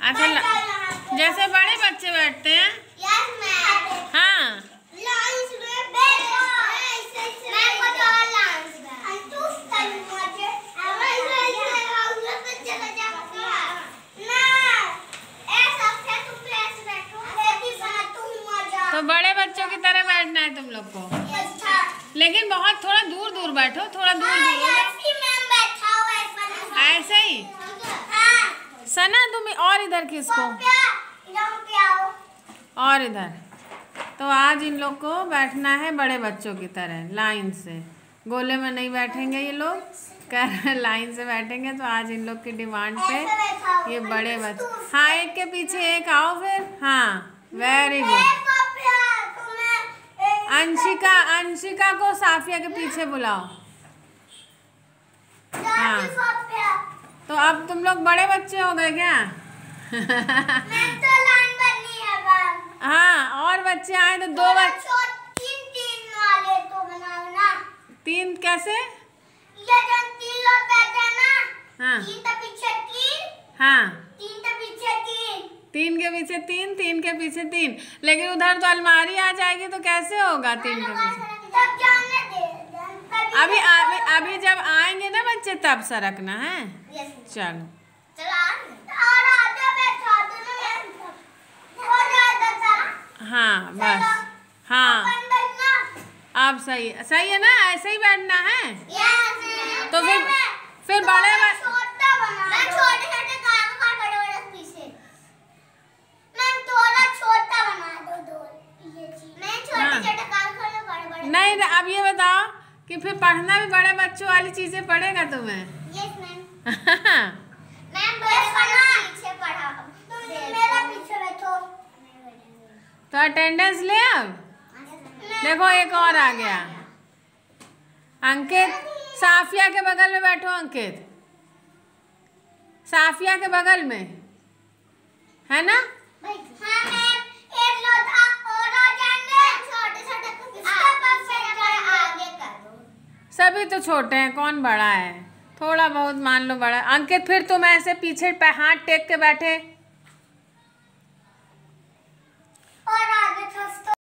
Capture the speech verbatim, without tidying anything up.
अच्छा, जैसे बड़े बच्चे बैठते हैं। हाँ, तो बड़े बच्चों की तरह बैठना है तुम लोग को, लेकिन बहुत थोड़ा दूर दूर बैठो, थोड़ा दूर दूर हो ऐसे ही। सना तुम और इधर किसको, और इधर। तो आज इन लोग को बैठना है बड़े बच्चों की तरह, लाइन से। गोले में नहीं बैठेंगे ये लोग, कर लाइन से बैठेंगे। तो आज इन लोग की डिमांड पे ये बड़े बच्चे, हाँ एक के पीछे एक आओ फिर। हाँ वेरी गुड। अंशिका, अंशिका को साफिया के पीछे बुलाओ। हाँ, तो अब तुम लोग बड़े बच्चे हो गए क्या? तो लाइन बननी है। हाँ, और बच्चे आए तो दो बच्चे, तीन तीन वाले तो बनाओ ना। तीन कैसे? ये जन तीन लोग बैठे हैं ना। हाँ, तीन के पीछे तीन। हाँ, तीन के पीछे तीन। तीन के पीछे तीन, तीन के पीछे तीन। लेकिन उधर तो अलमारी आ जाएगी, तो कैसे होगा तीन के पीछे? तब जाने दे। अभी अभी अभी जब आएंगे ना बच्चे तब सरकना है। चलो और आधे बैठा दो ना। हाँ बस, हाँ अब सही सही है ना, ऐसे ही बैठना है। तो फिर फिर बड़े छोटा बना, मैं छोटे छोटे काम कर बड़े बड़े पीछे, मैं थोड़ा छोटा बना दो दो ये चीज, मैं छोटे छोटे काम कर बड़े बड़े। नहीं, अब ये बताओ कि फिर पढ़ना भी बड़े बच्चों वाली चीजें पढ़ेगा तुम्हें? Yes ma'am. मैम बस पीछे पढ़ा, मेरा पीछे बैठो। तो अटेंडेंस ले अब। देखो एक और आ गया, अंकित। साफिया के बगल में बैठो अंकित, साफिया के बगल में है ना। हाँ मैम, एक लोटा और आ जाएंगे। छोटे छोटे आगे कर दो। सभी तो छोटे हैं, कौन बड़ा है? थोड़ा बहुत मान लो बड़ा। अंकित फिर तुम ऐसे पीछे पे हाथ टेक के बैठे। और आगे